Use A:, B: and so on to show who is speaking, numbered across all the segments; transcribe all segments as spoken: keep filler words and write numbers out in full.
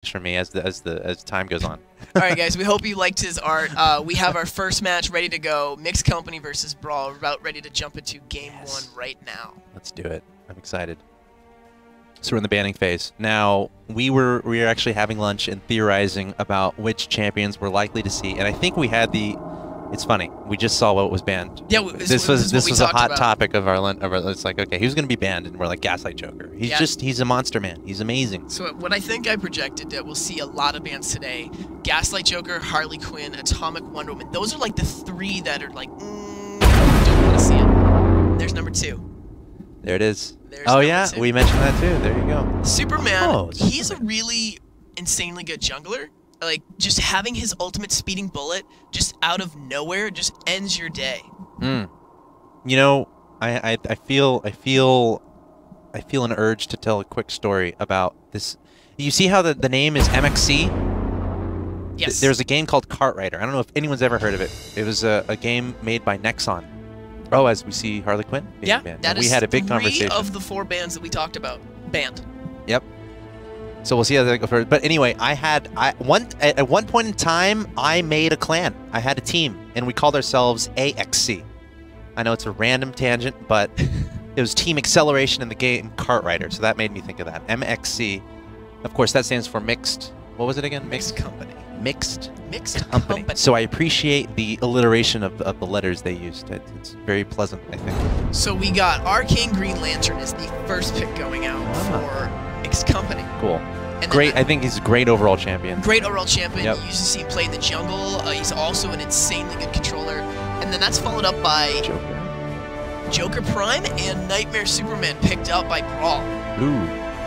A: for me as the as the as time goes on.
B: All right, guys. We hope you liked his art. Uh, we have our first match ready to go. Mixed Company versus Brawl. We're about ready to jump into game
A: Yes.
B: one right now.
A: Let's do it. I'm excited. So we're in the banning phase now. We were we were actually having lunch and theorizing about which champions we're likely to see, and I think we had the. It's funny. We just saw what was banned.
B: Yeah, this,
A: This
B: this
A: was this
B: what we
A: was a
B: talked
A: hot
B: about.
A: topic of our lunch. It's like, okay, who's going to be banned? And we're like, Gaslight Joker. He's
B: Yeah.
A: just he's a monster man. He's amazing.
B: So what I think I projected that we'll see a lot of bans today: Gaslight Joker, Harley Quinn, Atomic Wonder Woman. Those are like the three that are like, mm, don't want to see it. There's number two.
A: There it is.
B: There's
A: oh
B: number
A: yeah,
B: two.
A: we mentioned that too. There you go.
B: Superman,
A: Oh,
B: he's a really insanely good jungler. Like, just having his ultimate speeding bullet just out of nowhere just ends your day.
A: Mm. You know, I, I I feel I feel I feel an urge to tell a quick story about this. You see how the the name is M X C?
B: Yes.
A: Th there's a game called Kart Rider. I don't know if anyone's ever heard of it. It was a, a game made by Nexon. Oh, as we see Harley Quinn being
B: yeah,
A: banned.
B: that
A: we
B: is
A: had a big
B: three
A: conversation.
B: of the four bands that we talked about banned.
A: Yep. So we'll see how that goes first. But anyway, I had I one at at one point in time I made a clan. I had a team, and we called ourselves A X C. I know it's a random tangent, but it was Team Acceleration in the game Kart Rider, so that made me think of that. M X C. Of course, that stands for mixed. What was it again?
B: Mixed Company.
A: Mixed
B: Mixed
A: Company.
B: Company.
A: So I appreciate the alliteration of, of the letters they used. It, it's very pleasant, I think.
B: So we got Arcane Green Lantern as the first pick going out
A: Ah.
B: for Mixed Company.
A: Cool.
B: And then
A: Great.
B: the-
A: I think he's a great overall champion.
B: Great overall champion.
A: Yep.
B: You usually see him play in the jungle. Uh, he's also an insanely good controller. And then that's followed up by
A: Joker.
B: Joker Prime and Nightmare Superman picked up by Brawl.
A: Ooh.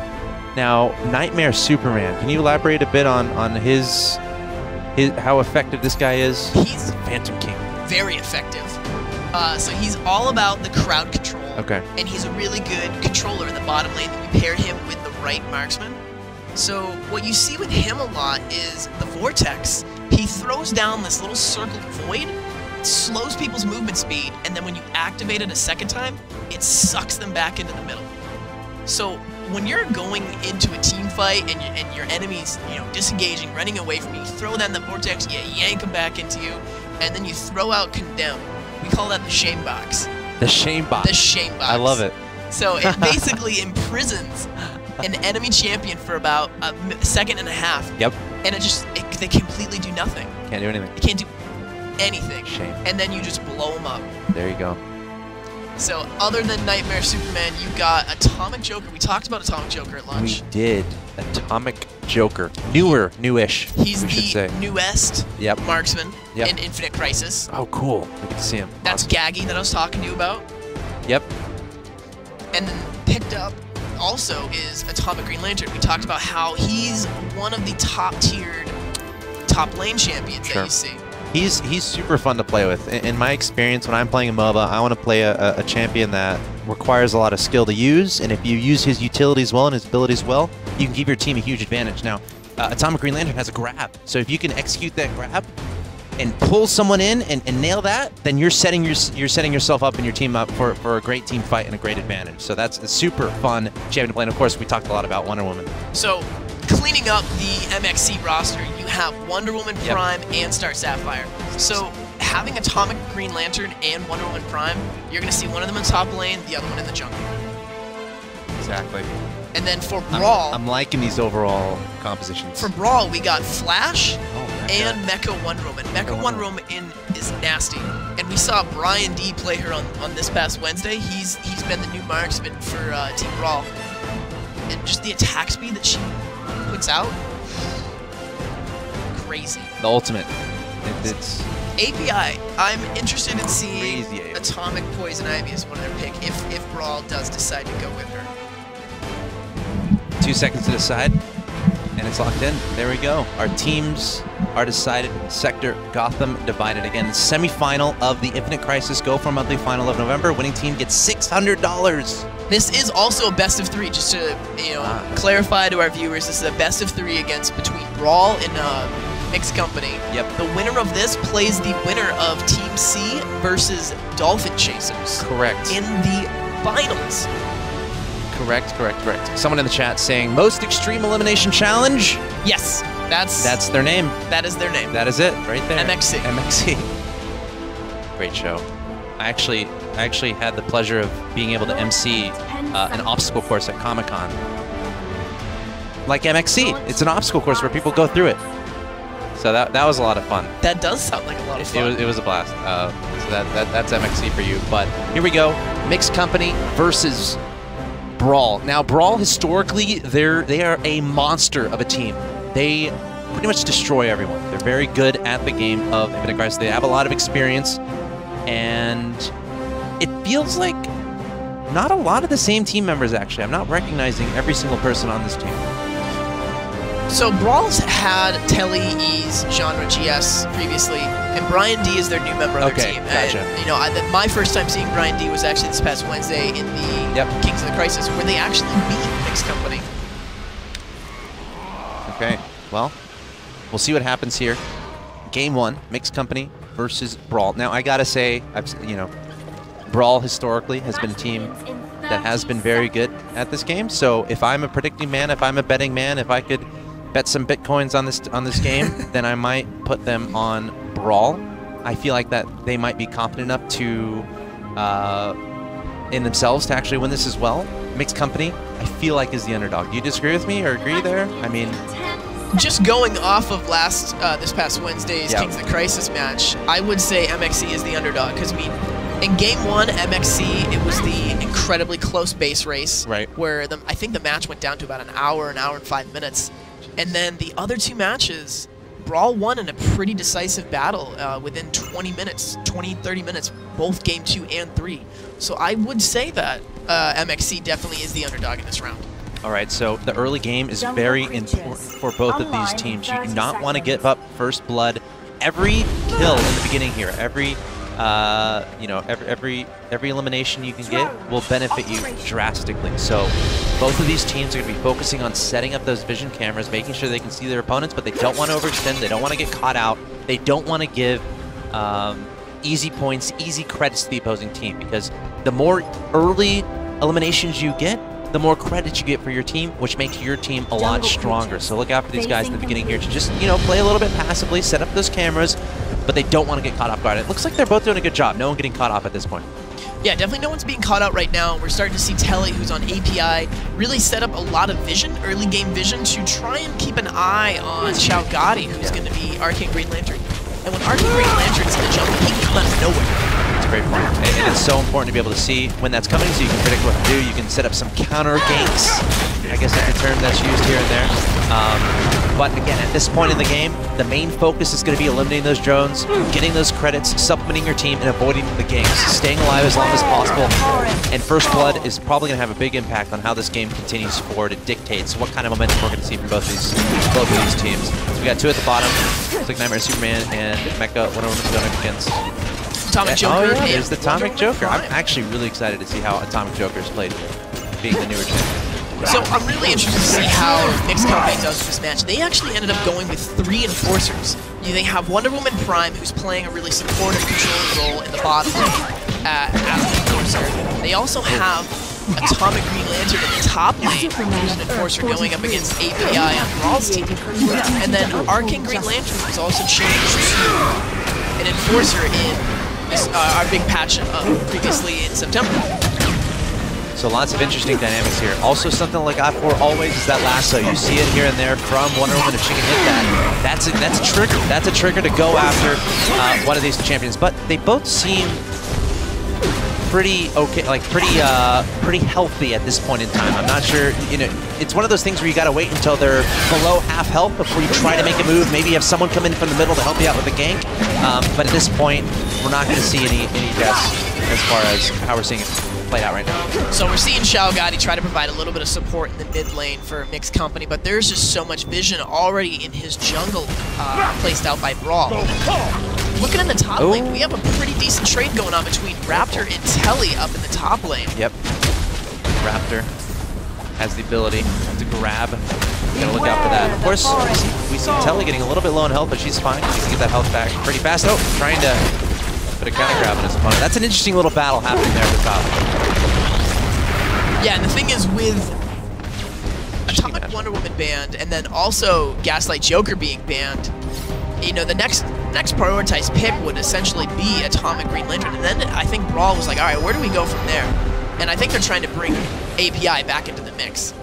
A: Now, Nightmare Superman. Can you elaborate a bit on on his his how effective this guy is?
B: He's
A: Phantom King.
B: very effective. Uh, so he's all about the crowd control.
A: Okay.
B: And he's a really good controller in the bottom lane that you pair him with the right marksman. So what you see with him a lot is the Vortex. He throws down this little circled void, slows people's movement speed, and then when you activate it a second time, it sucks them back into the middle. So when you're going into a team fight and, you, and your enemy's, you know, disengaging, running away from you, you throw down the Vortex, you yank them back into you, and then you throw out Condemn. We call that the shame box.
A: The Shame Box.
B: The shame box.
A: I love it.
B: So it basically imprisons an enemy champion for about a m- second and a half,
A: Yep.
B: and it just it, they completely do nothing.
A: Can't do anything.
B: They can't do anything,
A: Shame.
B: and then you just blow them up.
A: There you go.
B: So other than Nightmare Superman, you got Atomic Joker. We talked about Atomic Joker at lunch.
A: We did Atomic Joker. Newer, newish.
B: He's
A: we should
B: the
A: say.
B: newest
A: Yep.
B: marksman
A: Yep.
B: in Infinite Crisis.
A: Oh, cool. I get to see him.
B: That's
A: Awesome.
B: Gaggy that I was talking to you about.
A: Yep.
B: And then picked up also is Atomic Green Lantern. We talked about how he's one of the top-tiered top lane champions
A: Sure.
B: that you see.
A: He's he's super fun to play with. In, in my experience, when I'm playing a MOBA, I want to play a, a, a champion that requires a lot of skill to use, and if you use his utilities well and his abilities well, you can give your team a huge advantage. Now, uh, Atomic Green Lantern has a grab, so if you can execute that grab and pull someone in and, and nail that, then you're setting your, you're setting yourself up and your team up for, for a great team fight and a great advantage. So that's a super fun champion to play. And of course, we talked a lot about Wonder Woman.
B: So, cleaning up the M X C roster, you have Wonder Woman
A: Yep.
B: Prime and Star Sapphire. So, having Atomic Green Lantern and Wonder Woman Prime, you're going to see one of them in top lane, the other one in the jungle.
A: Exactly.
B: And then for Brawl,
A: I'm, I'm liking these overall compositions.
B: for Brawl, we got Flash
A: oh, my
B: and
A: God.
B: Mecha Wonder Woman. Mecha
A: Wonder
B: Wonder Woman in is nasty, and we saw Brian D play her on, on this past Wednesday. He's he's been the new marksman for uh, Team Brawl, and just the attack speed that she puts out, crazy.
A: The ultimate. It, it's
B: A P I. I'm interested in seeing
A: Crazy A P I.
B: Atomic Poison Ivy as one of their pick if if Brawl does decide to go with her.
A: two seconds to decide, and it's locked in. There we go. Our teams are decided. Sector Gotham divided again. Semi-final of the Infinite Crisis Go for monthly final of November. Winning team gets six hundred dollars.
B: This is also a best of three, just to you know
A: Ah.
B: clarify to our viewers. This is a best of three against between Brawl and uh, Mixed Company.
A: Yep.
B: The winner of this plays the winner of Team C versus Dolphin Chasers
A: Correct.
B: in the finals.
A: Correct, correct, correct. Someone in the chat saying, most extreme elimination challenge?
B: Yes, that's
A: That's their name.
B: that is their name.
A: That is it, right there.
B: M X C.
A: M X C. Great show. I actually, I actually had the pleasure of being able to M C uh, an obstacle course at Comic-Con. Like M X C, it's an obstacle course where people go through it. So that that was a lot of fun.
B: That does sound like a lot of
A: It,
B: fun.
A: it was it was a blast. Uh, so that, that that's M X C for you. But here we go, Mixed Company versus Brawl. Now Brawl historically, they're they are a monster of a team. They pretty much destroy everyone. They're very good at the game of Infinite Crisis. They have a lot of experience, and it feels like not a lot of the same team members actually. I'm not recognizing every single person on this team.
B: So Brawl's had Telly, Ease, Genre G S previously, and Brian D is their new member of
A: Okay,
B: their team.
A: gotcha.
B: And, you know, I, the, my first time seeing Brian D was actually this past Wednesday in the
A: Yep.
B: Kings of the Crisis, where they actually beat Mixed Company.
A: Okay, well, we'll see what happens here. Game one, Mixed Company versus Brawl. Now, I gotta say, I've s- you know, Brawl historically has been a team that has been very good at this game. So if I'm a predicting man, if I'm a betting man, if I could bet some bitcoins on this on this game, then I might put them on Brawl. I feel like that they might be confident enough to, uh, in themselves, to actually win this as well. Mixed Company, I feel like is the underdog. Do you disagree with me or agree there? I mean,
B: Just going off of last, uh, this past Wednesday's
A: Yeah.
B: Kings of the Crisis match, I would say M X C is the underdog, because I mean, in game one, M X C, it was the incredibly close base race,
A: Right.
B: where the, I think the match went down to about an hour, an hour and five minutes. And then the other two matches, Brawl won in a pretty decisive battle uh, within twenty minutes, twenty, thirty minutes, both game two and three. So I would say that uh, M X C definitely is the underdog in this round.
A: all right, so the early game is very important for both of these teams. You do not want to give up first blood. Every kill in the beginning here, every uh, you know, every every every elimination you can get will benefit you drastically. So both of these teams are going to be focusing on setting up those vision cameras, making sure they can see their opponents, but they don't want to overextend. They don't want to get caught out. They don't want to give um, easy points, easy credits to the opposing team, because the more early eliminations you get, the more credits you get for your team, which makes your team a lot stronger. So look out for these guys in the beginning here to just, you know, play a little bit passively, set up those cameras, but they don't want to get caught off guard. It looks like they're both doing a good job. No one getting caught off at this point.
B: Yeah, definitely no one's being caught out right now. We're starting to see Telly, who's on A P I, really set up a lot of vision, early game vision, to try and keep an eye on Xiao Gotti, who's going to be Arcane Green Lantern. And when Arcane Green Lantern's in the jungle, he can come out of nowhere.
A: It's a great point. And, and it's so important to be able to see when that's coming so you can predict what to do. You can set up some counter ganks. I guess that's the term that's used here and there. Um, but again, at this point in the game, the main focus is going to be eliminating those drones, getting those credits, supplementing your team, and avoiding the ganks. Staying alive as long as possible. And First Blood is probably going to have a big impact on how this game continues forward. It dictates what kind of momentum we're going to see from both these both of these teams. So we got two at the bottom. It's like Nightmare Superman and Mecha Wonder Woman going up against.
B: Atomic Joker.
A: Oh, yeah,
B: and
A: there's the Atomic
B: Wonder
A: Joker.
B: Woman
A: I'm
B: Prime.
A: actually really excited to see how Atomic Joker is played, being the newer champion.
B: So I'm really interested to see how Mixed Company does with this match. They actually ended up going with three enforcers. You, they have Wonder Woman Prime, who's playing a really supportive controlling role in the bottom lane uh, as an enforcer. They also have Atomic Green Lantern in the top lane, who's an enforcer going up against A P I on Brawl's team. And then Arcane Green Lantern was also changed to an enforcer in this, uh, our big patch uh, previously in September.
A: So lots of interesting dynamics here. Also something like I four always is that lasso. You see it here and there from Wonder Woman if she can hit that. That's a, that's a trigger. That's a trigger to go after uh, one of these champions. But they both seem pretty okay, like pretty uh, pretty healthy at this point in time. I'm not sure, you know, it's one of those things where you got to wait until they're below half health before you try to make a move. Maybe you have someone come in from the middle to help you out with the gank. Um, but at this point, we're not going to see any any deaths as far as how we're seeing it played out right now.
B: So we're seeing Xiao Gotti try to provide a little bit of support in the mid lane for Mixed Company, but there's just so much vision already in his jungle uh, placed out by Brawl. Looking in the top
A: Ooh.
B: lane, we have a pretty decent trade going on between Raptor and Telly up in the top lane.
A: Yep. Raptor has the ability to grab. Gotta look out for that. Of course, we see, we see Telly getting a little bit low in health, but she's fine. She can get that health back pretty fast. Oh, trying to put a counter grab on his opponent. That's an interesting little battle happening there at the top.
B: Yeah, and the thing is with Atomic Wonder Woman banned, and then also Gaslight Joker being banned, you know, the next next prioritized pick would essentially be Atomic Green Lantern, and then I think Brawl was like, all right, where do we go from there? And I think they're trying to bring A P I back into the mix.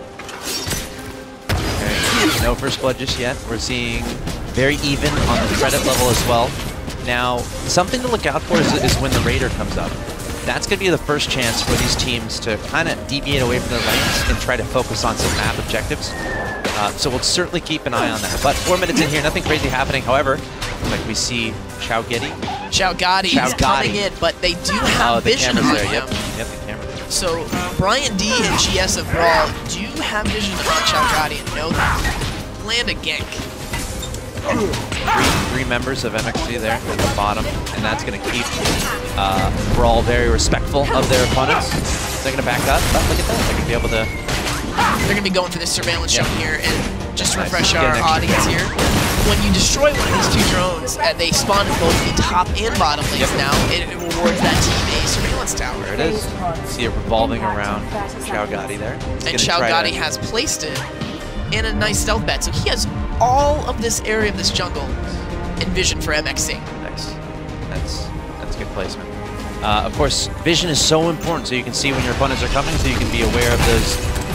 A: Okay. No first blood just yet. We're seeing very even on the credit level as well. Now, something to look out for is, is when the Raider comes up. That's going to be the first chance for these teams to kind of deviate away from their lanes and try to focus on some map objectives. Uh, so we'll certainly keep an eye on that. But four minutes in here, nothing crazy happening. However, like we see Chow Getty.
B: Chow Gotti is coming in, but they do have
A: oh, the
B: vision on
A: there.
B: him.
A: Yep. Yep, the camera there.
B: So Brian D and G S of Brawl do have vision on Chow Gotti and know that. Land a gank.
A: Three, three members of M X C there at the bottom, and that's going to keep uh, Brawl very respectful of their opponents. They're going to back up, but look at that. They're going to be able to...
B: They're going to be going for this surveillance
A: yep.
B: shot here, and just to
A: nice.
B: refresh our audience here, when you destroy one of these two drones, and they spawn in both the top and bottom lanes
A: yep.
B: now, it, it rewards that team a surveillance tower.
A: There it is. See it revolving around Chow Gotti there. He's
B: and Chow Gotti has placed it in a nice stealth bet, so he has all of this area of this jungle envisioned for M X C.
A: Nice. That's that's good placement. Uh, of course, vision is so important, so you can see when your opponents are coming, so you can be aware of those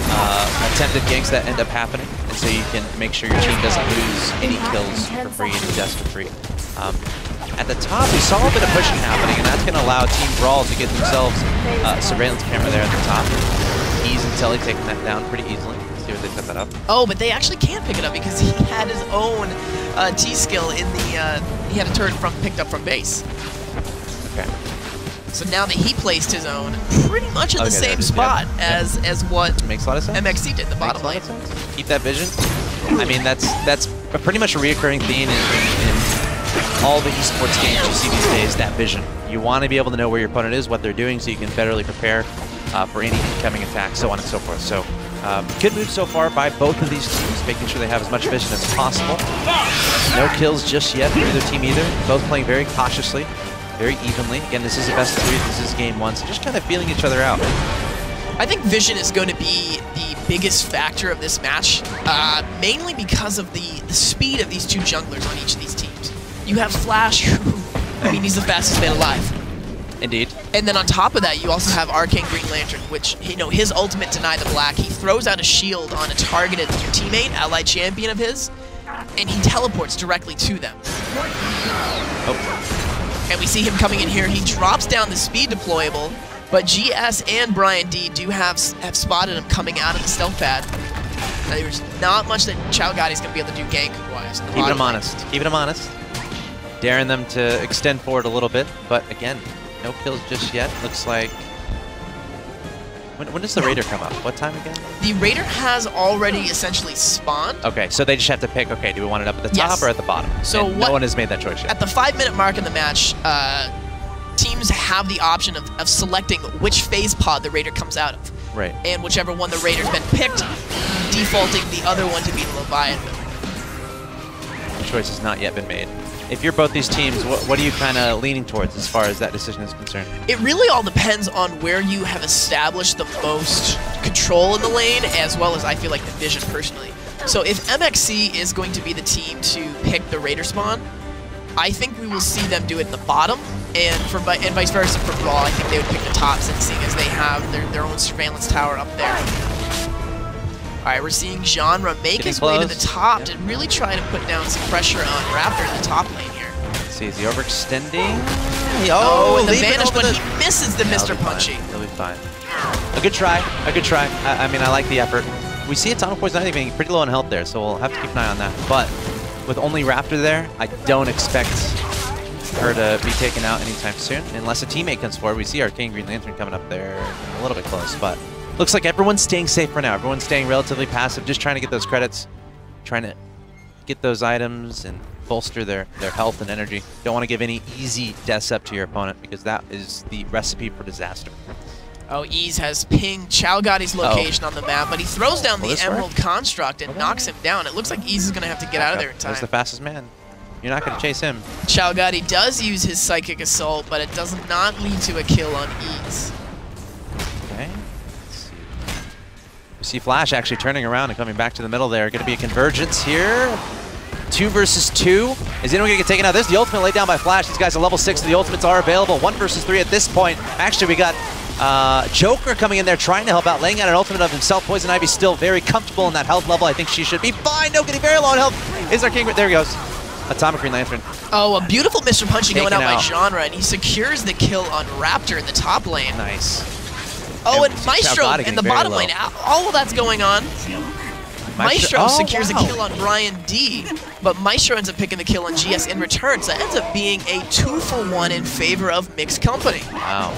A: uh, attempted ganks that end up happening, and so you can make sure your team doesn't lose any kills for free, any deaths for free. Um, at the top, we saw a bit of pushing happening, and that's going to allow Team Brawl to get themselves a uh, surveillance camera there at the top. Ease and Telly taking that down pretty easily. See what they set that up.
B: Oh, but they actually can't pick it up because he had his own uh, T-skill in the, uh, he had a turret from picked up from base.
A: Okay.
B: So now that he placed his own pretty much in
A: okay,
B: the same
A: is,
B: spot
A: yep,
B: as
A: yep.
B: as what
A: makes a lot of sense.
B: M X C did in the bottom lane.
A: Keep that vision. I mean, that's that's a pretty much a reoccurring theme in, in, in all the esports games you see these days, that vision. You want to be able to know where your opponent is, what they're doing, so you can betterly prepare uh, for any incoming attack, so on and so forth. So, um, good move so far by both of these teams, making sure they have as much vision as possible. No kills just yet for either team either. Both playing very cautiously, very evenly. Again, this is a best of three, this is game one, so just kind of feeling each other out.
B: I think vision is going to be the biggest factor of this match, uh, mainly because of the, the speed of these two junglers on each of these teams. You have Flash, who, I mean, he's the fastest man alive.
A: Indeed.
B: And then on top of that, you also have Arcane Green Lantern, which, you know, his ultimate Deny the Black, he throws out a shield on a targeted teammate, allied champion of his, and he teleports directly to them.
A: Oh.
B: And we see him coming in here. He drops down the speed deployable, but G S and Brian D do have have spotted him coming out of the stealth pad. Now, there's not much that Chow Gotti's going to be able to do gank-wise.
A: Keeping him honest. Keeping him honest. Daring them to extend forward a little bit, but again, no kills just yet. Looks like... When, when does the Raider come up? What time again?
B: The Raider has already essentially spawned.
A: Okay, so they just have to pick, okay, do we want it up at the top
B: yes.
A: or at the bottom?
B: So
A: and
B: what,
A: no one has made that choice yet.
B: At the five-minute mark in the match, uh, teams have the option of, of selecting which phase pod the Raider comes out of.
A: Right.
B: And whichever one the Raider's been picked, defaulting the other one to be the Leviathan.
A: The choice has not yet been made. If you're both these teams, what, what are you kind of leaning towards as far as that decision is concerned?
B: It really all depends on where you have established the most control in the lane, as well as I feel like the vision personally. So if M X C is going to be the team to pick the Raider spawn, I think we will see them do it in the bottom, and for and vice versa for Brawl, I think they would pick the top, since seeing as they have their, their own surveillance tower up there. Alright, we're seeing Genre make
A: Getting
B: his
A: close.
B: way to the top
A: Yep.
B: to really try to put down some pressure on Raptor in the top lane here.
A: Let's see, is he overextending?
B: Oh,
A: Oh,
B: and the
A: leave it
B: vanish,
A: over
B: but
A: the-
B: he misses the
A: He'll
B: Mister
A: be fine.
B: Punchy.
A: He'll be fine. A good try. A good try. I, I mean, I like the effort. We see Atomic Poison Ivy being pretty low in health there, so we'll have to keep an eye on that. But with only Raptor there, I don't expect her to be taken out anytime soon, unless a teammate comes forward. We see Arcane Green Lantern coming up there a little bit close, but looks like everyone's staying safe for now. Everyone's staying relatively passive, just trying to get those credits, trying to get those items and bolster their, their health and energy. Don't want to give any easy deaths up to your opponent, because that is the recipe for disaster.
B: Oh, Ease has pinged Chow Gotti's location
A: oh.
B: on the map, but he throws down
A: Will
B: the
A: this
B: Emerald
A: work?
B: Construct and knocks him down. It looks like Ease is going to have to get out of there in time.
A: That's the fastest man. You're not going to chase him.
B: Chow Gotti does use his Psychic Assault, but it does not lead to a kill on Ease.
A: Okay. Let's see. see Flash actually turning around and coming back to the middle there. Going to be a convergence here. Two versus two. Is anyone going to get taken out? There's the ultimate laid down by Flash. These guys are level six. The ultimates are available. One versus three at this point. Actually, we got uh, Joker coming in there trying to help out, laying out an ultimate of himself. Poison Ivy still very comfortable in that health level. I think she should be fine. No, getting very low on health. Is our king. There he goes. Atomic Green Lantern.
B: Oh, a beautiful Mister Punchy going out,
A: out
B: by Genre, and he secures the kill on Raptor in the top lane.
A: Nice.
B: Oh,
A: and,
B: and Maestro in the bottom
A: low.
B: lane. All of that's going on. Maestro
A: oh,
B: secures
A: wow.
B: a kill on Brian D, but Maestro ends up picking the kill on G S in return, so that ends up being a two for one in favor of Mixed Company.
A: Wow.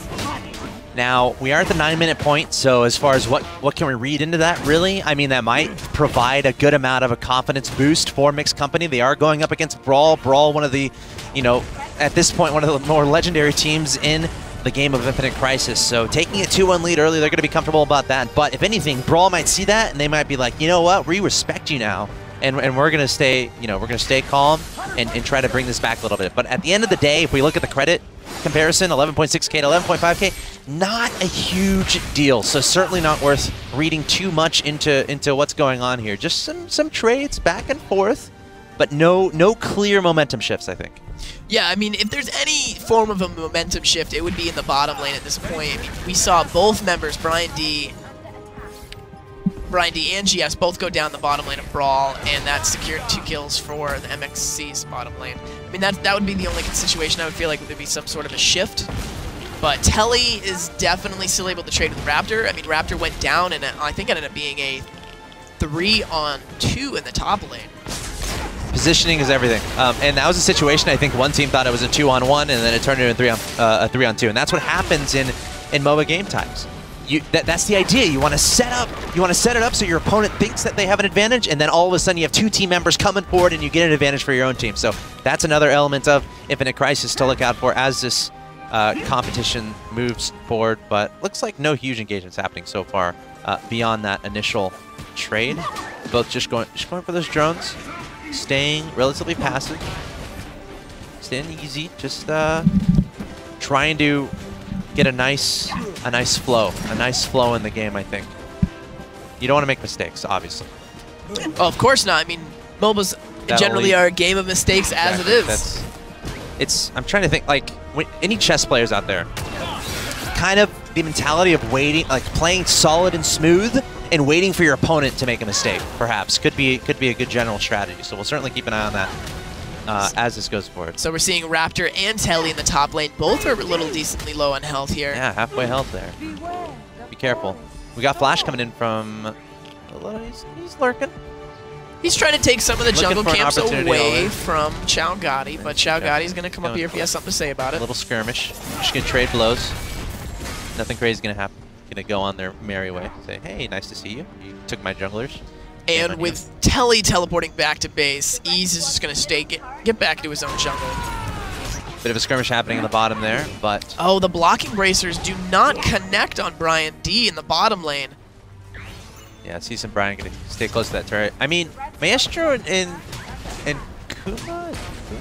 A: Now, we are at the nine-minute point, so as far as what, what can we read into that, really? I mean, that might provide a good amount of a confidence boost for Mixed Company. They are going up against Brawl. Brawl, one of the, you know, at this point, one of the more legendary teams in the game of Infinite Crisis. So taking a two one lead early, they're going to be comfortable about that. But if anything, Brawl might see that, and they might be like, you know what, we respect you now. And, and we're going to stay, you know, we're going to stay calm and, and try to bring this back a little bit. But at the end of the day, if we look at the credit comparison, eleven point six K to eleven point five K, not a huge deal. So certainly not worth reading too much into into what's going on here. Just some some trades back and forth, but no no clear momentum shifts, I think.
B: Yeah, I mean, if there's any form of a momentum shift, it would be in the bottom lane at this point. I mean, we saw both members, Brian D, Brian D and G S, both go down the bottom lane of Brawl, and that secured two kills for the M X C's bottom lane. I mean, that, that would be the only situation I would feel like there'd be some sort of a shift. But Telly is definitely still able to trade with Raptor. I mean, Raptor went down, and I think it ended up being a three on two in the top lane.
A: Positioning is everything, um, and that was a situation I think one team thought it was a two on one, and then it turned into a three on uh, a three on two, and that's what happens in in MOBA game times. You, that, that's the idea. You want to set up, you want to set it up so your opponent thinks that they have an advantage, and then all of a sudden you have two team members coming forward, and you get an advantage for your own team. So that's another element of Infinite Crisis to look out for as this uh, competition moves forward. But looks like no huge engagements happening so far uh, beyond that initial trade. Both just going, just going for those drones. Staying relatively passive, staying easy, just uh, trying to get a nice, a nice flow, a nice flow in the game. I think you don't want to make mistakes, obviously.
B: Oh, of course not. I mean, MOBAs
A: That'll
B: generally
A: lead.
B: are a game of mistakes as
A: Exactly.
B: it is.
A: That's, it's. I'm trying to think. Like when, any chess players out there, kind of the mentality of waiting, like playing solid and smooth, and waiting for your opponent to make a mistake, perhaps, could be could be a good general strategy. So we'll certainly keep an eye on that uh, as this goes forward.
B: So we're seeing Raptor and Telly in the top lane. Both are a little decently low on health here.
A: Yeah, halfway health there. Be careful. We got Flash coming in from... He's, he's lurking.
B: He's trying to take some of the
A: Looking
B: jungle
A: for an
B: camps
A: opportunity
B: away
A: already.
B: from Chow Gotti, but Chow
A: Yeah.
B: Gotti's going to come up
A: Going
B: here if he has something to say about
A: A
B: it.
A: little skirmish. Just going to trade blows. Nothing crazy is going to happen. Going to go on their merry way. Say, hey, nice to see you. You took my junglers. Shame
B: And
A: on
B: with Telly teleporting back to base, Ease is just going to stay get, get back to his own jungle.
A: you. Bit of a skirmish happening in the bottom there, but...
B: Oh, the blocking bracers do not connect on Brian D in the bottom lane.
A: Yeah, see some Brian going to stay close to that turret. I mean, Maestro and, and, and Kuma?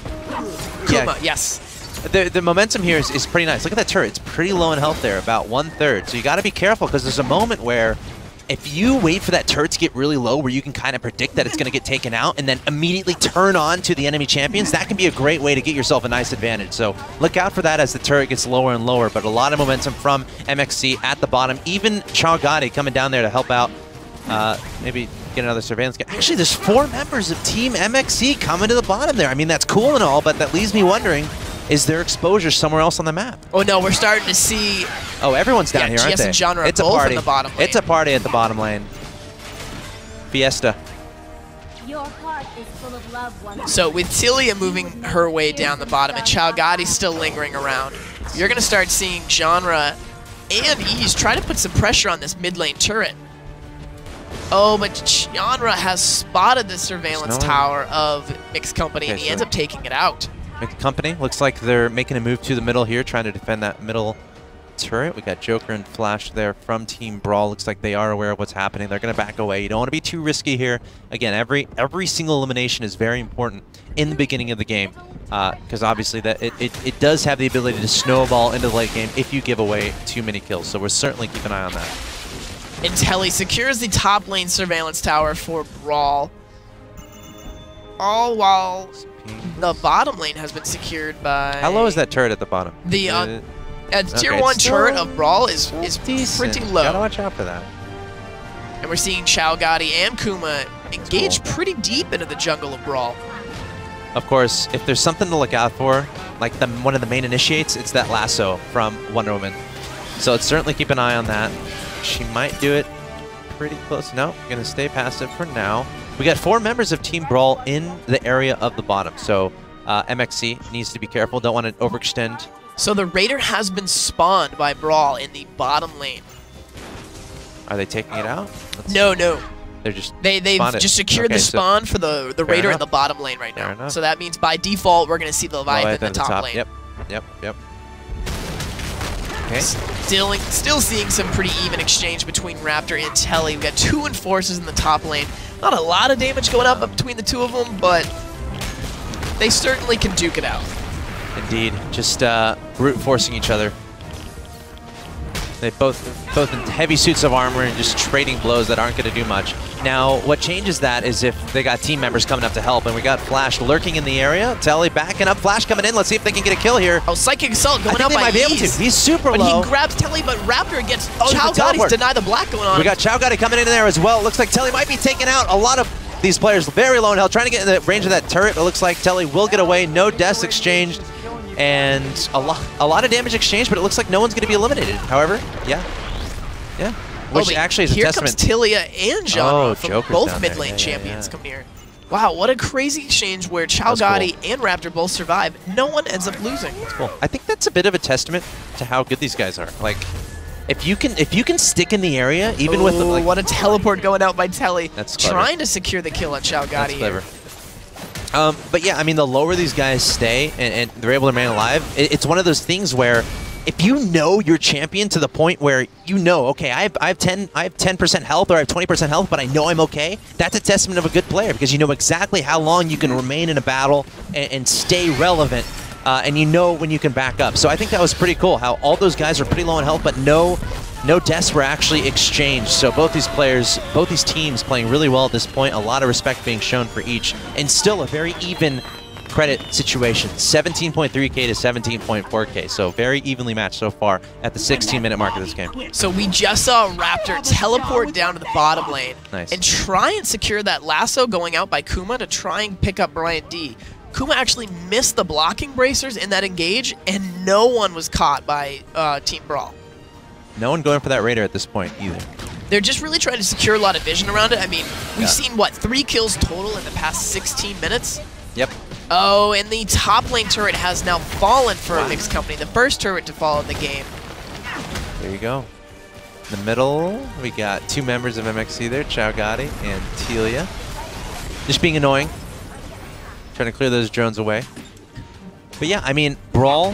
B: Kuma,
A: Yeah.
B: yes.
A: The, the momentum here is, is pretty nice. Look at that turret. It's pretty low in health there, about one-third. So you got to be careful because there's a moment where if you wait for that turret to get really low where you can kind of predict that it's going to get taken out and then immediately turn on to the enemy champions, that can be a great way to get yourself a nice advantage. So look out for that as the turret gets lower and lower, but a lot of momentum from M X C at the bottom. Even Chow Gotti coming down there to help out, uh, maybe get another surveillance. Actually, there's four members of Team M X C coming to the bottom there. I mean, that's cool and all, but that leaves me wondering, is there exposure somewhere else on the map?
B: Oh no, we're starting to see...
A: Oh, everyone's down
B: Yeah,
A: here, aren't
B: G S
A: they?
B: and Genre are
A: it's a
B: both in
A: party.
B: the bottom lane.
A: It's a party at the bottom lane. Fiesta.
C: Your heart is full of love, one.
B: So with Tilia moving her way down the bottom and Chow Gotti's still lingering around, you're going to start seeing Genre and Ease try to put some pressure on this mid lane turret. Oh, but Genre has spotted the surveillance
A: Snowing.
B: tower of Mixed Company,
A: Okay,
B: and he
A: so-
B: ends up taking it out.
A: Mixed Company. Looks like they're making a move to the middle here, trying to defend that middle turret. We got Joker and Flash there from Team Brawl. Looks like they are aware of what's happening. They're going to back away. You don't want to be too risky here. Again, every every single elimination is very important in the beginning of the game, because uh, obviously that it, it, it does have the ability to snowball into the late game if you give away too many kills. So we're certainly keeping an eye on that.
B: Intelli secures the top lane surveillance tower for Brawl. All while the bottom lane has been secured by...
A: How low is that turret at the bottom?
B: The uh,
A: Is
B: uh,
A: it-
B: tier
A: okay,
B: one
A: it's
B: turret
A: still-
B: of Brawl is,
A: still
B: is
A: decent.
B: pretty low.
A: Gotta watch out for that.
B: And we're seeing Chow Gotti and Kuma engage
A: cool.
B: pretty deep into the jungle of Brawl.
A: Of course, if there's something to look out for, like the, one of the main initiates, it's that lasso from Wonder Woman. So let's certainly keep an eye on that. She might do it pretty close. No, gonna stay passive for now. We got four members of Team Brawl in the area of the bottom, so uh, M X C needs to be careful. Don't want to overextend.
B: So the Raider has been spawned by Brawl in the bottom lane.
A: Are they taking it out? Let's
B: No,
A: see.
B: no.
A: They're just
B: They, they've
A: spawned it.
B: just secured
A: Okay,
B: the
A: so
B: spawn for the, the
A: Fair
B: Raider in
A: enough.
B: the bottom lane right
A: Fair
B: now.
A: enough.
B: So that means by default, we're going to see the Leviathan
A: Leviathan
B: in the
A: at
B: top lane.
A: Yep, yep, yep. Okay.
B: Still, still seeing some pretty even exchange between Raptor and Telly. We've got two Enforcers in the top lane. Not a lot of damage going up between the two of them, but they certainly can duke it out.
A: Indeed, just uh, brute forcing each other. They both both in heavy suits of armor and just trading blows that aren't going to do much. Now, what changes that is if they got team members coming up to help, and we got Flash lurking in the area. Telly backing up, Flash coming in. Let's see if they can get a kill here.
B: Oh, Psychic Assault
A: I
B: going
A: think
B: out
A: they
B: by
A: might be able to.
B: Ease.
A: He's super
B: But
A: low.
B: he grabs Telly, but Raptor gets
A: Oh,
B: Chow
A: the teleport.
B: Gotti's deny the block going on.
A: We got Chow Gotti coming in there as well. Looks like Telly might be taking out a lot of these players very low in health, trying to get in the range of that turret. It looks like Telly will get away. No deaths exchanged, and a lot, a lot of damage exchanged, but it looks like no one's going to be eliminated. However, yeah, yeah. Which
B: oh,
A: actually is a
B: here
A: testament.
B: comes Tilia and Genre
A: Oh,
B: from
A: Joker's
B: both
A: down
B: mid
A: there.
B: lane
A: Yeah, yeah,
B: champions
A: yeah.
B: come here. Wow, what a crazy exchange where Chow
A: That's cool.
B: Gotti and Raptor both survive. No one ends up losing.
A: Cool. I think that's a bit of a testament to how good these guys are. Like, if you can, if you can stick in the area, even with the,
B: Ooh,
A: like,
B: what a teleport going out by Telly.
A: That's clever.
B: Trying to secure the kill on Chow Gotti.
A: that's
B: here.
A: clever. Um, but yeah, I mean, the lower these guys stay and, and they're able to remain alive, it, it's one of those things where if you know your champion to the point where you know, okay, I have, I have ten, I have ten percent health or I have twenty percent health, but I know I'm okay. That's a testament of a good player because you know exactly how long you can remain in a battle and, and stay relevant, uh, and you know when you can back up. So I think that was pretty cool. How all those guys are pretty low in health, but no, no deaths were actually exchanged. So both these players, both these teams playing really well at this point. A lot of respect being shown for each, and still a very even credit situation. seventeen point three K to seventeen point four K. So very evenly matched so far at the sixteen minute mark of this game.
B: So we just saw Raptor teleport down to the bottom lane
A: Nice.
B: and try and secure that lasso going out by Kuma to try and pick up Brian D. Kuma actually missed the blocking bracers in that engage, and no one was caught by uh, Team Brawl.
A: No one going for that Raider at this point either.
B: They're just really trying to secure a lot of vision around it. I mean, we've
A: Yeah.
B: seen, what, three kills total in the past sixteen minutes?
A: Yep.
B: Oh, and the top lane turret has now fallen for a mixed company. The first turret to fall in the game.
A: There you go. In the middle, we got two members of M X C there, Chow Gotti and Telia. Just being annoying. Trying to clear those drones away. But yeah, I mean, Brawl.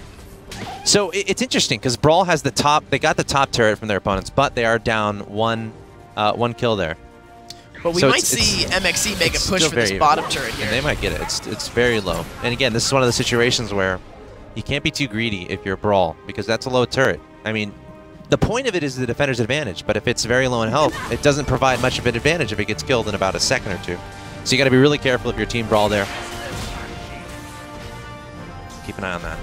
A: So it, it's interesting because Brawl has the top, they got the top turret from their opponents, but they are down one, uh, one kill there.
B: But we
A: So
B: might
A: it's-
B: see
A: it's-
B: M X C make a
A: it's
B: push
A: still
B: for this
A: very
B: bottom
A: even.
B: turret here.
A: And they might get it. It's it's very low. And again, this is one of the situations where you can't be too greedy if you're Brawl because that's a low turret. I mean, the point of it is the defender's advantage, but if it's very low in health, it doesn't provide much of an advantage if it gets killed in about a second or two. So you got to be really careful if you're Team Brawl there. Keep an eye on that.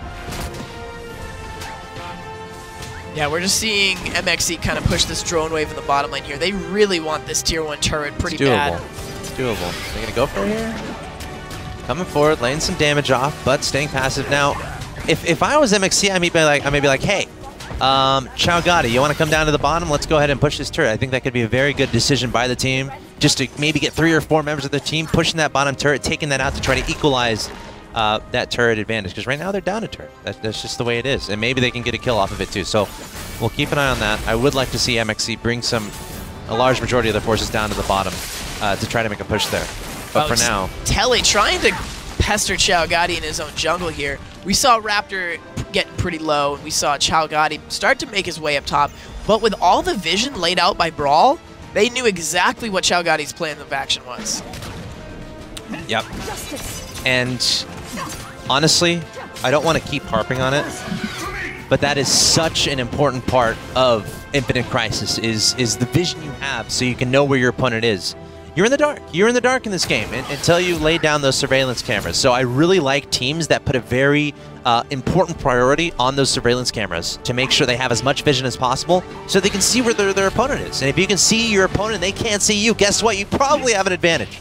B: Yeah, we're just seeing M X C kind of push this drone wave in the bottom lane here. They really want this tier one turret pretty
A: It's doable.
B: bad.
A: It's doable. They're going to go for it here. Coming forward, laying some damage off, but staying passive. Now, if, if I was M X C, I may be like, I may be like, hey, um, Chow Gotti, you want to come down to the bottom? Let's go ahead and push this turret. I think that could be a very good decision by the team, just to maybe get three or four members of the team pushing that bottom turret, taking that out to try to equalize uh, that turret advantage. Because right now they're down a turret. That, that's just the way it is, and maybe they can get a kill off of it too. So we'll keep an eye on that. I would like to see M X C bring some, a large majority of their forces down to the bottom uh, to try to make a push there. But
B: Oh,
A: for now,
B: Telly trying to pester Chow Gotti in his own jungle here. We saw Raptor getting pretty low, and we saw Chow Gotti start to make his way up top. But with all the vision laid out by Brawl, they knew exactly what Chow Gotti's plan of action was.
A: yep. And honestly, I don't want to keep harping on it, but that is such an important part of Infinite Crisis is is the vision you have so you can know where your opponent is. You're in the dark. You're in the dark in this game and, until you lay down those surveillance cameras. So I really like teams that put a very uh, important priority on those surveillance cameras to make sure they have as much vision as possible so they can see where their, their opponent is. And if you can see your opponent and they can't see you, guess what? You probably have an advantage.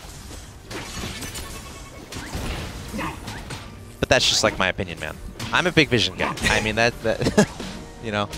A: But that's just like my opinion, man. I'm a big vision guy. I mean, that, that you know.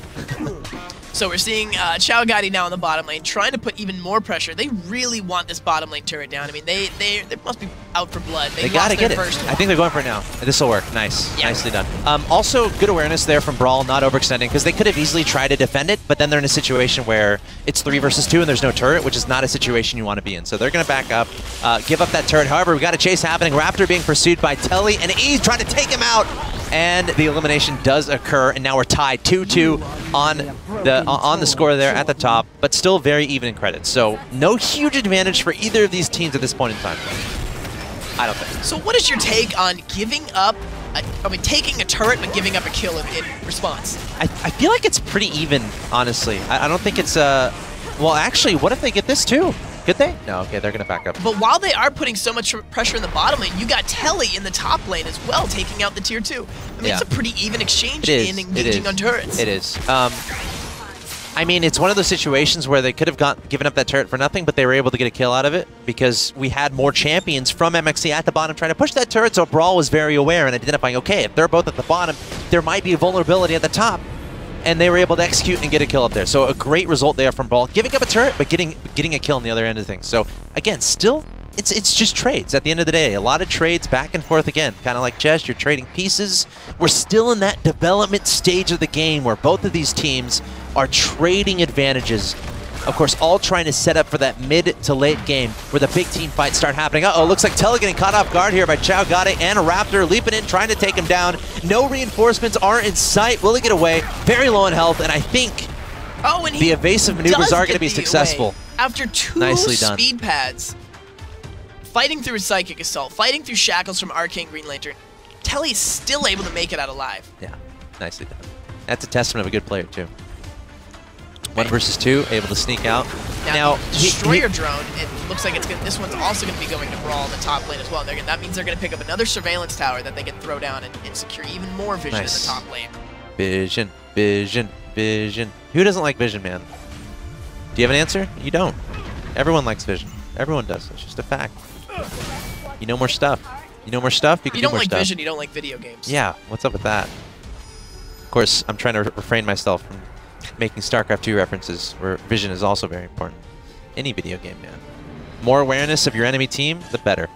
B: So we're seeing uh, Chow Gotti now in the bottom lane, trying to put even more pressure. They really want this bottom lane turret down. I mean, they they, they must be out for blood. They,
A: they gotta get it.
B: First
A: I think they're going for it now. This will work. Nice.
B: Yeah.
A: Nicely done. Um, also, good awareness there from Brawl, not overextending, because they could have easily tried to defend it, but then they're in a situation where it's three versus two and there's no turret, which is not a situation you want to be in. So they're going to back up, uh, give up that turret. However, we got a chase happening. Raptor being pursued by Telly, and E's trying to take him out. And the elimination does occur, and now we're tied two two on the on the score there at the top, but still very even in credits. So no huge advantage for either of these teams at this point in time. I don't think.
B: So what is your take on giving up, a, I mean, taking a turret but giving up a kill in, in response?
A: I, I feel like it's pretty even, honestly. I, I don't think it's, uh, well, actually, what if they get this too? Could they? No, okay, they're going to back up.
B: But while they are putting so much pressure in the bottom lane, you got Telly in the top lane as well, taking out the tier two. I mean,
A: yeah.
B: it's a pretty even exchange
A: it is.
B: in engaging on turrets.
A: It is. Um, I mean, it's one of those situations where they could have got, given up that turret for nothing, but they were able to get a kill out of it because we had more champions from M X C at the bottom trying to push that turret, so Brawl was very aware and identifying, okay, if they're both at the bottom, there might be a vulnerability at the top. And they were able to execute and get a kill up there. So a great result there from Brawl. Giving up a turret, but getting getting a kill on the other end of things. So again, still, it's it's just trades at the end of the day. A lot of trades back and forth again. Kind of like chess, you're trading pieces. We're still in that development stage of the game where both of these teams are trading advantages. Of course, all trying to set up for that mid to late game where the big team fights start happening. Uh-oh, looks like Telly getting caught off guard here by Chow Gotti and Raptor leaping in, trying to take him down. No reinforcements are in sight. Will he get away? Very low in health, and I think
B: oh, and
A: the evasive maneuvers are going to be
B: the
A: successful.
B: Away. After two
A: Nicely done.
B: speed pads, fighting through a Psychic Assault, fighting through Shackles from Arcane Green Lantern, Telly is still able to make it out alive.
A: Yeah, nicely done. That's a testament of a good player, too. One versus two, able to sneak out.
B: Now,
A: now
B: Destroyer he, Drone, it looks like it's gonna, this one's also going to be going to Brawl in the top lane as well. Gonna, that means they're going to pick up another Surveillance Tower that they can throw down and, and secure even more vision
A: nice.
B: in the top lane.
A: Vision, vision, vision. Who doesn't like vision, man? Do you have an answer? You don't. Everyone likes vision. Everyone does. It's just a fact. You know more stuff. You know more stuff, you can
B: You
A: do
B: don't
A: more
B: like
A: stuff.
B: vision, you don't like video games.
A: Yeah, what's up with that? Of course, I'm trying to re refrain myself from making StarCraft two references, where vision is also very important. Any video game, man. More awareness of your enemy team, the better.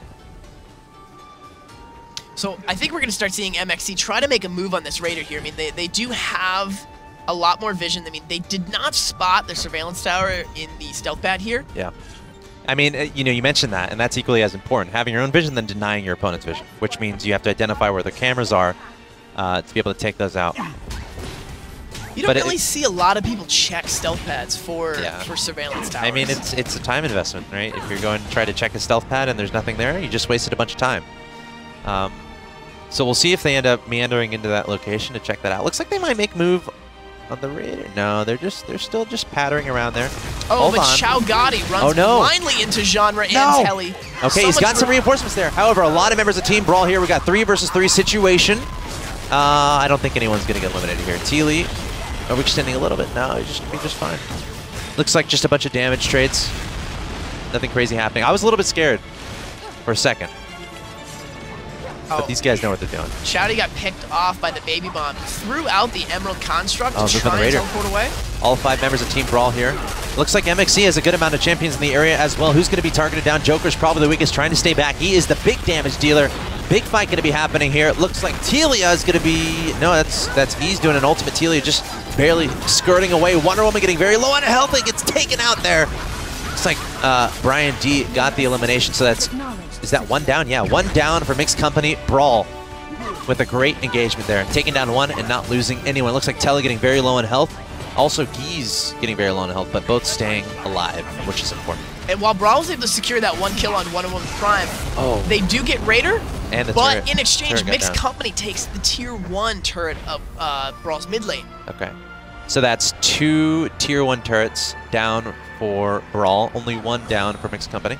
B: So I think we're going to start seeing M X C try to make a move on this Raider here. I mean, they, they do have a lot more vision. I mean, they did not spot their Surveillance Tower in the stealth pad here.
A: Yeah. I mean, uh, you know, you mentioned that, and that's equally as important. Having your own vision than denying your opponent's vision, which means you have to identify where the cameras are uh, to be able to take those out.
B: You don't
A: But
B: really
A: it,
B: see a lot of people check stealth pads for
A: yeah.
B: for surveillance towers.
A: I mean, it's it's a time investment, right? If you're going to try to check a stealth pad and there's nothing there, you just wasted a bunch of time. Um, so we'll see if they end up meandering into that location to check that out. Looks like they might make move on the Raider. No, they're just they're still just pattering around there.
B: Oh,
A: Hold
B: but
A: on.
B: Chow Gotti runs
A: oh, no.
B: blindly into Genre
A: no.
B: and Telly.
A: Okay,
B: so
A: he's got some reinforcements there. However, a lot of members of Team Brawl here. We got three versus three situation. Uh, I don't think anyone's going to get eliminated here. Teely overextending a little bit. No, he's just, he's just fine. Looks like just a bunch of damage trades. Nothing crazy happening. I was a little bit scared for a second.
B: Oh.
A: But these guys know what they're doing.
B: Shouty got picked off by the Baby Bomb. Threw out the Emerald Construct
A: Oh,
B: to
A: look on
B: try
A: the
B: and
A: Raider.
B: teleport away.
A: All five members of Team Brawl here. Looks like M X C has a good amount of champions in the area as well. Who's going to be targeted down? Joker's probably the weakest, trying to stay back. He is the big damage dealer. Big fight going to be happening here. It looks like Telia is going to be... No, that's that's he's doing an ultimate. Telia just barely skirting away. Wonder Woman getting very low on health and gets taken out there. Looks like uh, Brian D got the elimination, so that's... Is that one down? Yeah, one down for Mixed Company. Brawl with a great engagement there. Taking down one and not losing anyone. Looks like Telia getting very low on health. Also, Geese getting very low on health, but both staying alive, which is important.
B: And while Brawl was able to secure that one kill on Wonder Woman Prime,
A: oh.
B: they do get Raider,
A: and the
B: but
A: turret.
B: in exchange,
A: Turret got
B: Mixed
A: down.
B: Company takes the tier one turret of uh, Brawl's mid lane.
A: Okay. So that's two tier one turrets down for Brawl, only one down for Mixed Company.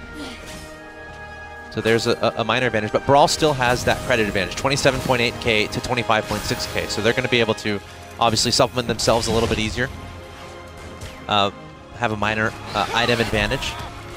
A: So there's a, a minor advantage, but Brawl still has that credit advantage, twenty-seven point eight K to twenty-five point six K. So they're going to be able to obviously supplement themselves a little bit easier, uh, have a minor uh, item advantage.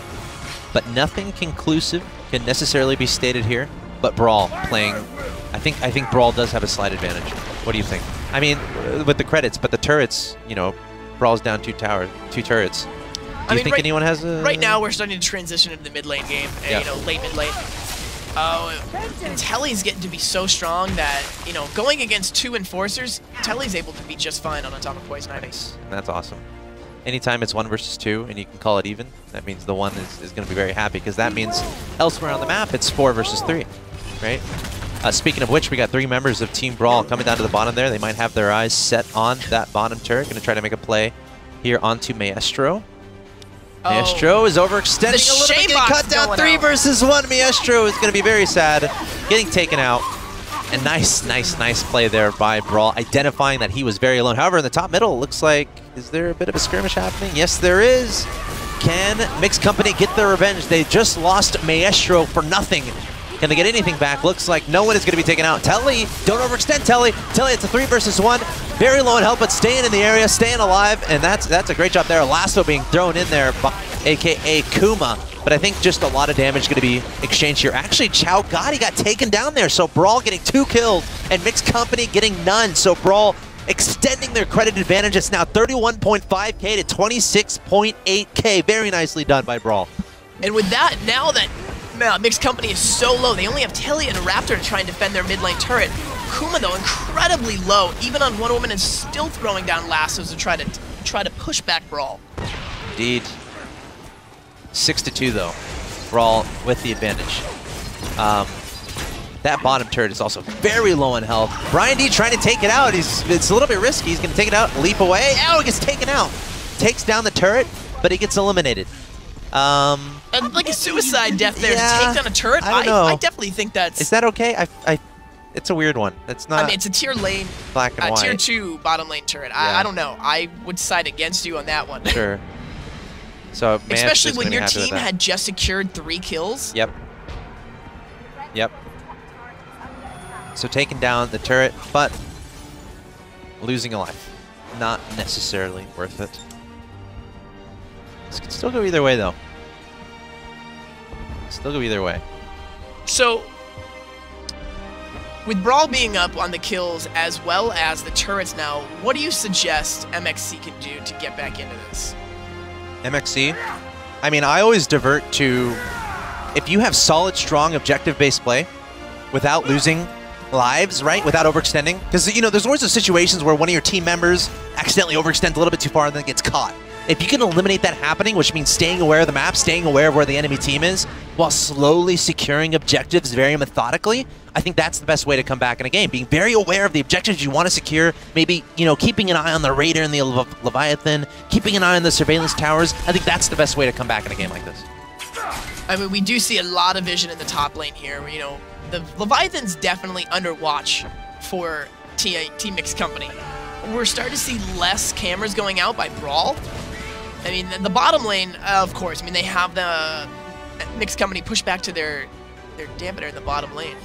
A: But nothing conclusive can necessarily be stated here. But Brawl playing, I think I think Brawl does have a slight advantage. What do you think? I mean, with the credits, but the turrets, you know, Brawl's down two towers, two turrets. Do
B: I
A: you
B: mean,
A: think
B: right,
A: anyone has a...
B: Right now, we're starting to transition into the mid lane game, and,
A: yeah.
B: you know, late mid lane. Uh, and Telly's getting to be so strong that, you know, going against two enforcers, Telly's able to be just fine on Atomic Poison Ivy.
A: Nice. And that's awesome. Anytime it's one versus two and you can call it even, that means the one is, is going to be very happy, because that means elsewhere on the map it's four versus three, right? Uh, speaking of which, we got three members of Team Brawl coming down to the bottom there. They might have their eyes set on that bottom turret. Going to try to make a play here onto Maestro.
B: Oh.
A: Maestro is overextending
B: The
A: a little bit, getting
B: Shaybox
A: cut down
B: going
A: three
B: out.
A: versus one. Maestro is going to be very sad, getting taken out. And nice, nice, nice play there by Brawl, identifying that he was very alone. However, in the top middle, it looks like, is there a bit of a skirmish happening? Yes, there is. Can Mixed Company get their revenge? They just lost Maestro for nothing. Can they get anything back? Looks like no one is going to be taken out. Telly, don't overextend Telly. Telly, it's a three versus one. Very low in health, but staying in the area, staying alive, and that's that's a great job there. Lasso being thrown in there, a k a. Kuma. But I think just a lot of damage going to be exchanged here. Actually, Chow Gotti got taken down there, so Brawl getting two killed, and Mixed Company getting none. So Brawl extending their credit advantage. It's now thirty-one point five K to twenty-six point eight K. Very nicely done by Brawl.
B: And with that, now that man, Mixed Company is so low, they only have Telly and a Raptor to try and defend their mid lane turret. Kuma, though, incredibly low, even on Wonder Woman, and still throwing down lassos to try to try to push back Brawl.
A: Indeed. Six to two though. Brawl with the advantage. Um, that bottom turret is also very low in health. Brian D trying to take it out. He's it's a little bit risky. He's gonna take it out, leap away. Oh, he gets taken out. Takes down the turret, but he gets eliminated. Um,
B: And like a suicide death there
A: yeah,
B: to take down a turret.
A: I don't
B: I,
A: know.
B: I definitely think that's.
A: Is that okay? I, I, it's a weird one. It's not.
B: I mean, it's a tier lane,
A: black and
B: uh,
A: white.
B: tier two bottom lane turret. I,
A: Yeah.
B: I don't know. I would side against you on that one.
A: Sure. So Mance
B: Especially
A: is
B: when
A: gonna be
B: your
A: happy with
B: team
A: that.
B: had just secured three kills.
A: Yep. Yep. So taking down the turret, but losing a life. Not necessarily worth it. This could still go either way, though. Still go either way.
B: So, with Brawl being up on the kills as well as the turrets now, what do you suggest M X C can do to get back into this?
A: M X C? I mean, I always divert to, if you have solid, strong, objective-based play without losing lives, right? Without overextending. Because, you know, there's always those situations where one of your team members accidentally overextends a little bit too far and then gets caught. If you can eliminate that happening, which means staying aware of the map, staying aware of where the enemy team is, while slowly securing objectives very methodically, I think that's the best way to come back in a game. Being very aware of the objectives you want to secure, maybe, you know, keeping an eye on the Raider and the Le Leviathan, keeping an eye on the surveillance towers. I think that's the best way to come back in a game like this.
B: I mean, we do see a lot of vision in the top lane here. You know, the Leviathan's definitely under watch for T Team Mixed Company. We're starting to see less cameras going out by Brawl. I mean, the, the bottom lane, uh, of course, I mean, they have the Mixed Company push back to their, their dampener in the bottom lane.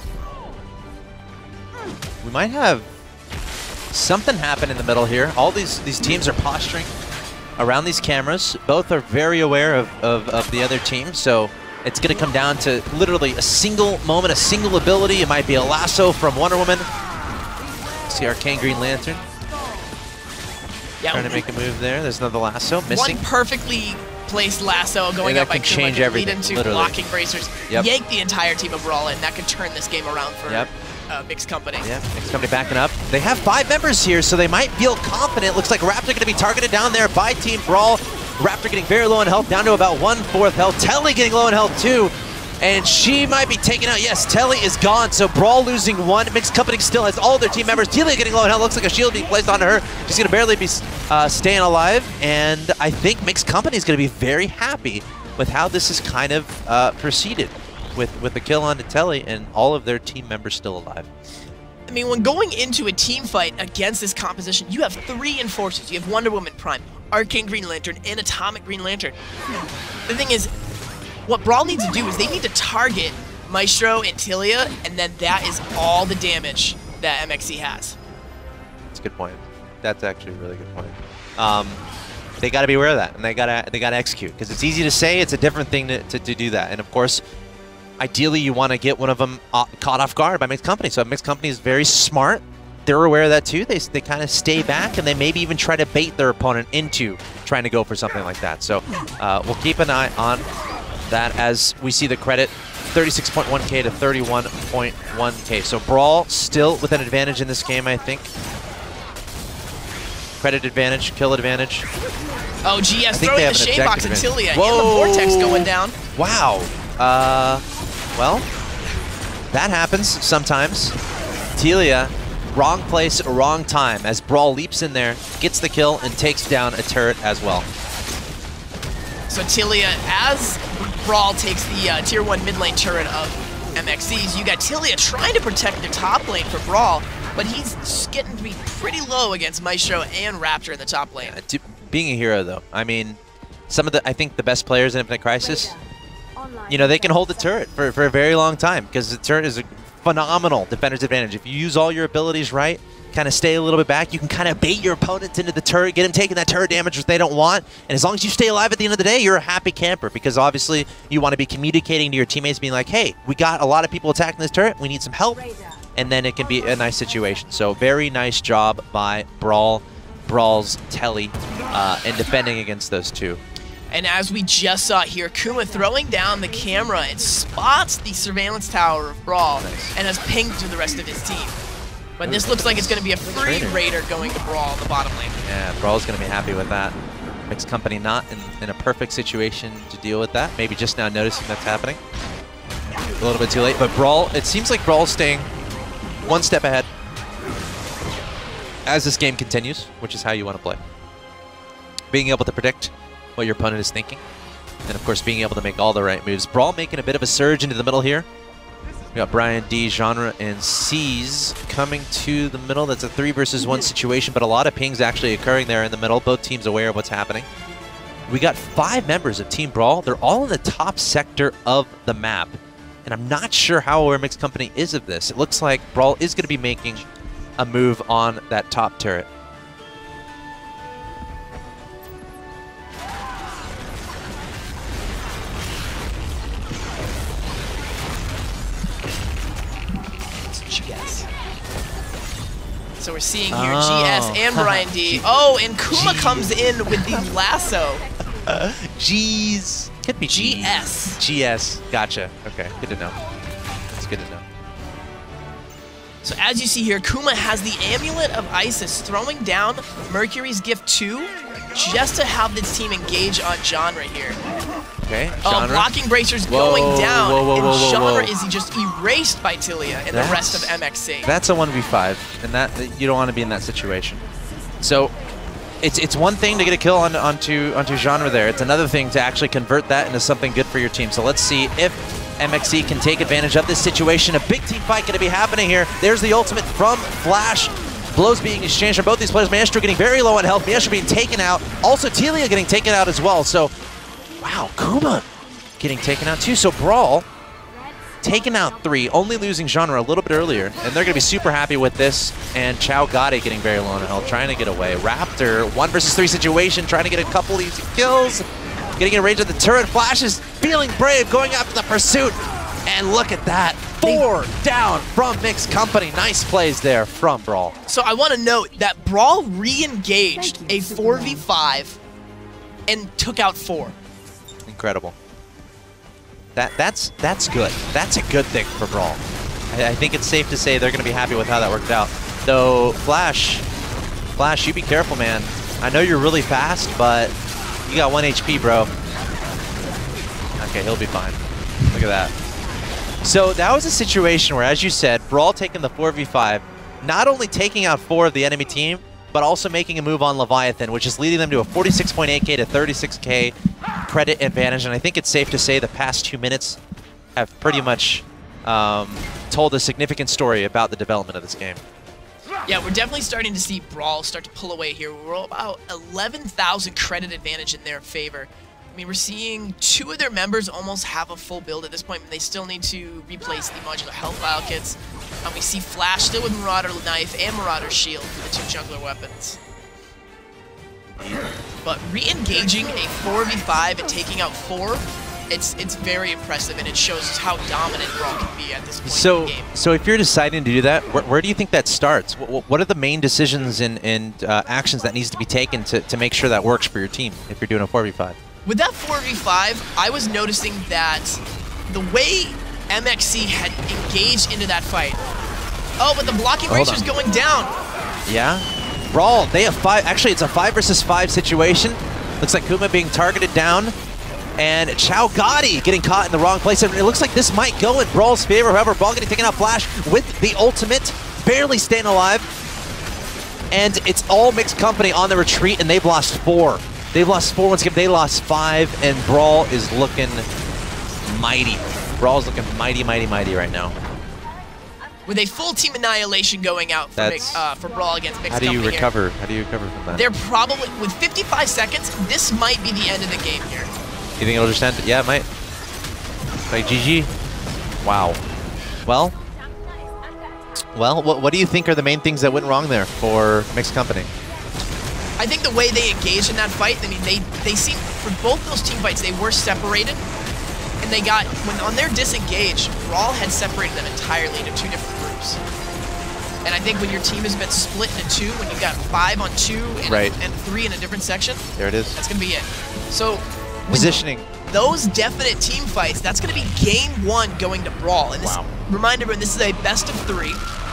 A: We might have something happen in the middle here. All these, these teams are posturing around these cameras. Both are very aware of, of, of the other team, so it's going to come down to literally a single moment, a single ability. It might be a lasso from Wonder Woman. See Arcane Green Lantern.
B: Yeah,
A: Trying to make a move there. There's another lasso missing.
B: One perfectly placed lasso going
A: Yeah,
B: up
A: that
B: by
A: can
B: Kuma
A: change
B: could lead
A: everything,
B: into
A: literally.
B: blocking bracers,
A: Yep.
B: yank the entire team of Brawl, and that could turn this game around for
A: Yep.
B: uh, Mixed Company.
A: Yeah, Mixed Company backing up. They have five members here, so they might feel confident. Looks like Raptor going to be targeted down there by Team Brawl. Raptor getting very low in health, down to about one-fourth health. Telly getting low in health, too. And she might be taken out. Yes, Telly is gone, so Brawl losing one. Mixed Company still has all their team members. Telia getting low in health. Looks like a shield being placed on her. She's going to barely be uh, staying alive. And I think Mixed Company is going to be very happy with how this is kind of uh, proceeded with, with the kill on Telly and all of their team members still alive.
B: I mean, when going into a team fight against this composition, you have three Enforcers. You have Wonder Woman Prime, Arcane Green Lantern, and Atomic Green Lantern. The thing is, what Brawl needs to do is they need to target Maestro and Tilia, and then that is all the damage that M X C has.
A: That's a good point. That's actually a really good point. Um, they got to be aware of that, and they got to they got to execute, because it's easy to say, it's a different thing to, to, to do that. And of course, ideally, you want to get one of them uh, caught off guard by Mixed Company. So Mixed Company is very smart. They're aware of that too. They, they kind of stay back, and they maybe even try to bait their opponent into trying to go for something like that. So uh, we'll keep an eye on that as we see the credit, thirty-six point one K to thirty-one point one K. So Brawl still with an advantage in this game, I think. Credit advantage, kill advantage.
B: Oh, G S throwing the Shade Box at Tilia, and the Vortex going down.
A: Wow. Uh, well, that happens sometimes. Tilia, wrong place, wrong time, as Brawl leaps in there, gets the kill, and takes down a turret as well.
B: So Tilia, as Brawl takes the uh, tier one mid lane turret of M X Cs, you got Tilia trying to protect the top lane for Brawl, but he's getting to be pretty low against Maestro and Raptor in the top lane.
A: Uh, to, being a hero, though, I mean, some of the, I think the best players in Infinite Crisis, you know, they can hold the turret for, for a very long time, because the turret is a phenomenal defender's advantage. If you use all your abilities right, kind of stay a little bit back, you can kind of bait your opponents into the turret, get them taking that turret damage which they don't want, and as long as you stay alive at the end of the day, you're a happy camper, because obviously you want to be communicating to your teammates, being like, hey, we got a lot of people attacking this turret, we need some help, and then it can be a nice situation. So very nice job by Brawl, Brawl's Telly, uh, in defending against those two.
B: And as we just saw here, Kuma throwing down the camera and spots the surveillance tower of Brawl,
A: nice.
B: And has pinged to the rest of his team. But this looks like it's going to be a free Raider going to Brawl in the bottom lane.
A: Yeah, Brawl's going to be happy with that. Mixed Company not in, in a perfect situation to deal with that. Maybe just now noticing that's happening. A little bit too late, but Brawl, it seems like Brawl's staying one step ahead as this game continues, which is how you want to play. Being able to predict what your opponent is thinking, and of course being able to make all the right moves. Brawl making a bit of a surge into the middle here. We got Brian D, Genre, and C's coming to the middle. That's a three versus one situation, but a lot of pings actually occurring there in the middle. Both teams aware of what's happening. We got five members of Team Brawl. They're all in the top sector of the map, and I'm not sure how aware Mixed Company is of this. It looks like Brawl is going to be making a move on that top turret.
B: G S. So we're seeing here
A: Oh.
B: G S and Brian D. Oh, and Kuma
A: G
B: comes in with the lasso.
A: Uh, G's. Could be
B: G S.
A: G S. Gotcha. Okay, good to know. That's good to know.
B: So as you see here, Kuma has the Amulet of Isis throwing down Mercury's Gift two just to have this team engage on Genre here.
A: Okay,
B: Oh,
A: Genre.
B: blocking bracers
A: Whoa,
B: going down,
A: whoa, whoa,
B: and
A: whoa, whoa,
B: Genre
A: whoa.
B: is just erased by Tilia and
A: That's-
B: the rest of M X C.
A: That's a one v five, and that you don't want to be in that situation. So it's it's one thing to get a kill on, onto onto Genre there. It's another thing to actually convert that into something good for your team. So let's see if M X C can take advantage of this situation. A big team fight going to be happening here. There's the ultimate from Flash. Blows being exchanged from both these players. Maestro getting very low on health. Maestro being taken out. Also Tilia getting taken out as well. So, wow, Kuma getting taken out too. So Brawl taking out three, only losing Genre a little bit earlier, and they're going to be super happy with this. And Chow Gotti getting very low on health, trying to get away. Raptor, one versus three situation, trying to get a couple easy kills. Getting in range of the turret. Flash is feeling brave, going after the pursuit. And look at that, four down from Mixed Company. Nice plays there from Brawl.
B: So I want to note that Brawl re-engaged a four v five and took out four.
A: Incredible. That that's that's good. That's a good thing for Brawl. I, I think it's safe to say they're going to be happy with how that worked out. Though Flash, Flash, you be careful, man. I know you're really fast, but you got one H P, bro. Okay, he'll be fine. Look at that. So that was a situation where, as you said, Brawl taking the four v five, not only taking out four of the enemy team, but also making a move on Leviathan, which is leading them to a forty-six point eight K to thirty-six K credit advantage. And I think it's safe to say the past two minutes have pretty much um, told a significant story about the development of this game.
B: Yeah, we're definitely starting to see Brawl start to pull away here. We're about eleven thousand credit advantage in their favor. I mean, we're seeing two of their members almost have a full build at this point, but they still need to replace the modular health vial kits. And we see Flash still with Marauder Knife and Marauder Shield for the two jungler weapons. But re-engaging a four v five and taking out four, it's it's very impressive, and it shows us how dominant Brawl can be at this point
A: So,
B: in the game.
A: so if you're deciding to do that, where, where do you think that starts? What, what are the main decisions and, and uh, actions that needs to be taken to, to make sure that works for your team if you're doing a four v five?
B: With that four v five, I was noticing that the way M X C had engaged into that fight. Oh, but the blocking
A: Hold
B: race was
A: on.
B: going down.
A: Yeah. Brawl, they have five. Actually, it's a five versus five situation. Looks like Kuma being targeted down. And Chow Gotti getting caught in the wrong place. And it looks like this might go in Brawl's favor. However, Brawl getting taken out Flash with the ultimate, barely staying alive. And it's all mixed company on the retreat, and they've lost four. They've lost four once again. They lost five, and Brawl is looking mighty. Brawl's looking mighty, mighty, mighty right now.
B: With a full team annihilation going out for,
A: That's-
B: Mix, uh, for Brawl against Mixed
A: How do you
B: Company here.
A: recover? How do you recover from that?
B: They're probably, with fifty-five seconds, this might be the end of the game here.
A: You think it'll just end? Yeah, it might. Like G G. Wow. Well, well, what, what do you think are the main things that went wrong there for Mixed Company?
B: I think the way they engaged in that fight, I mean, they, they seem, for both those team fights, they were separated. And they got, when on their disengage, Brawl had separated them entirely into two different groups. And I think when your team has been split into two, when you've got five on two and,
A: Right.
B: and three in a different section,
A: There it is.
B: that's going to be it. So,
A: Positioning.
B: those definite team fights, that's going to be game one going to Brawl. And this,
A: Wow.
B: remind everyone, this is a best of three.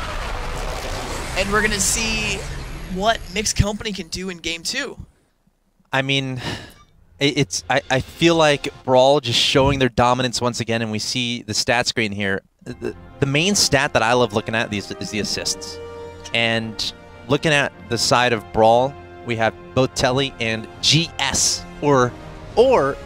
B: And we're going to see what Mixed Company can do in game two.
A: I mean, it, it's. I, I feel like Brawl just showing their dominance once again, and we see the stat screen here. The, the main stat that I love looking at these is the assists. And looking at the side of Brawl, we have both Telly and G S, or or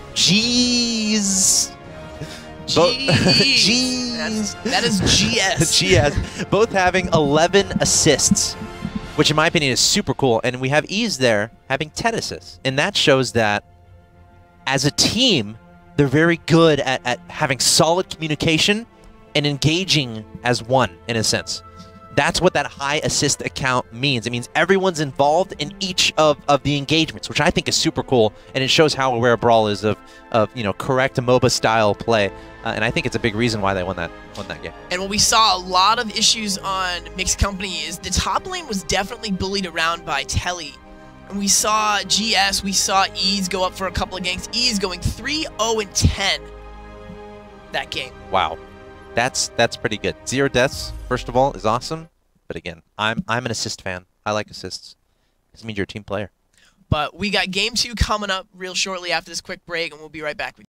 A: G's. Bo-
B: Jeez. That's, that is G S.
A: G S. Both having eleven assists, which in my opinion is super cool. And we have Ease there having ten assists. And that shows that as a team, they're very good at, at having solid communication and engaging as one, in a sense. That's what that high assist account means. It means everyone's involved in each of, of the engagements, which I think is super cool, and it shows how aware Brawl is of, of you know, correct MOBA style play. Uh, and I think it's a big reason why they won that won that game.
B: And what we saw a lot of issues on Mixed Company is the top lane was definitely bullied around by Telly. And we saw G S, we saw Ease go up for a couple of ganks. Ease going three oh and ten that game.
A: Wow. That's that's pretty good. Zero deaths, first of all, is awesome. But again, I'm I'm an assist fan. I like assists. This means you're a team player.
B: But we got game two coming up real shortly after this quick break, and we'll be right back with you.